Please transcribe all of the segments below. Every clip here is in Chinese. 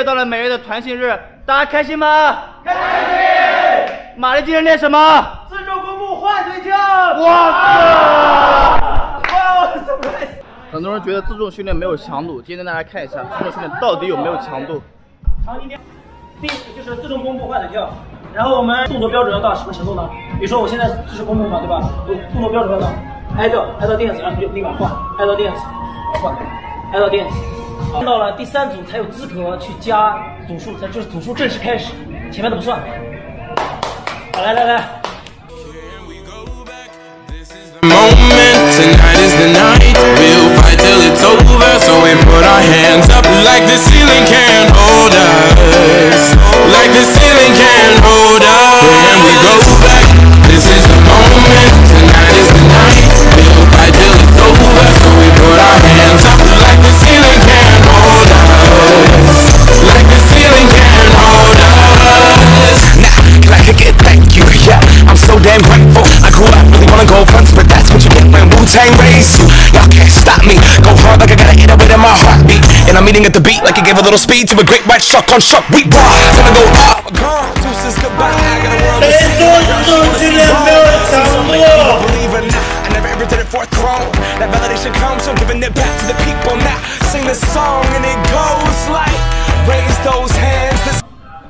到了每月的团训日，大家开心吗？开心！玛丽今天练什么？自重弓步换腿跳。哇！surprise！ 很多人觉得自重训练没有强度，今天大家看一下自重训练到底有没有强度。 长一点。第一就是自重弓步换腿跳，然后我们动作标准要到什么程度呢？比如说我现在这是弓步嘛，对吧？我动作标准要到挨到垫子，然后就立马换，挨到垫子，换，挨到垫子。到了第3组才有资格去加组数，就是组数正式开始，前面的不算。好，来。 Moment tonight is the night. We'll fight till it's over. So we put our hands up like the ceiling can't hold us. Like the ceiling can't hold us. When we go back, this is the moment. Tonight is the night. We'll fight till it's over. So we put our hands up like the ceiling can't hold us. Like the ceiling can't hold us. Now, can I kick it? Thank you. Yeah, I'm so damn grateful. I grew up really wanna go fronts, but that's what you get when Wu-Tang raised you. Y'all can't stop me. Go hard like I gotta hit it with my heartbeat. And I'm eating at the beat like it gave a little speed to a great white shark on shark. We raw. Time to go up. Gone. Deuces goodbye. I got a world to see. Believe it or not, I never ever did it for a throne. That validation comes from giving it back to the people. Now sing this song and it goes like raise those hands.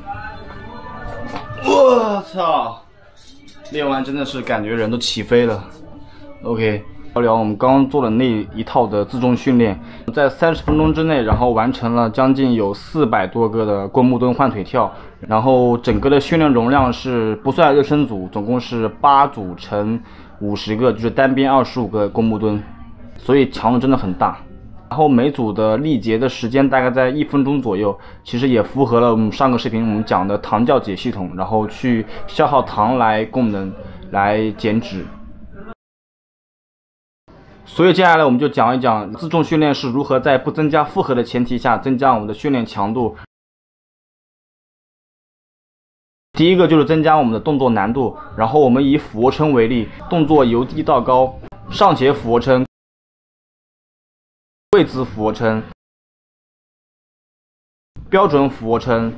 我操！练完真的是感觉人都起飞了。OK， 聊聊我们刚刚做的那一套的自重训练，在30分钟之内，然后完成了将近有400多个的弓步蹲换腿跳，然后整个的训练容量是不算热身组，总共是8组乘50个，就是单边25个弓步蹲，所以强度真的很大。然后每组的力竭的时间大概在1分钟左右，其实也符合了我们上个视频我们讲的糖酵解系统，然后去消耗糖来功能来减脂。所以接下来我们就讲一讲自重训练是如何在不增加负荷的前提下增加我们的训练强度。第一个就是增加我们的动作难度，然后我们以俯卧撑为例，动作由低到高，上斜俯卧撑。跪姿俯卧撑、标准俯卧撑、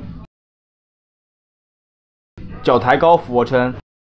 脚抬高俯卧撑、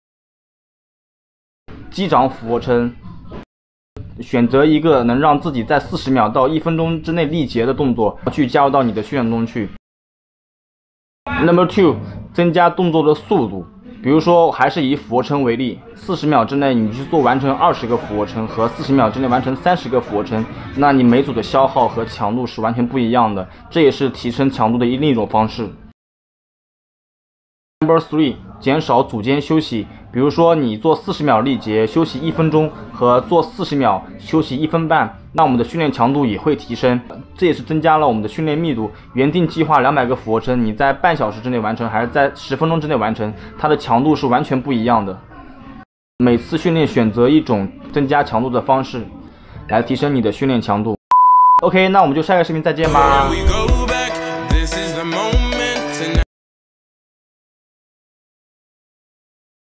击掌俯卧撑，选择一个能让自己在40秒到1分钟之内力竭的动作，去加入到你的训练中去。Number 2， 增加动作的速度。比如说，还是以俯卧撑为例，40秒之内你去做完成20个俯卧撑和40秒之内完成30个俯卧撑，那你每组的消耗和强度是完全不一样的，这也是提升强度的另一种方式。Number 3， 减少组间休息。比如说你做40秒力竭休息1分钟和做40秒休息1分半，那我们的训练强度也会提升，这也是增加了我们的训练密度。原定计划200个俯卧撑，你在半小时之内完成还是在10分钟之内完成，它的强度是完全不一样的。每次训练选择一种增加强度的方式来提升你的训练强度。OK， 那我们就下个视频再见吧。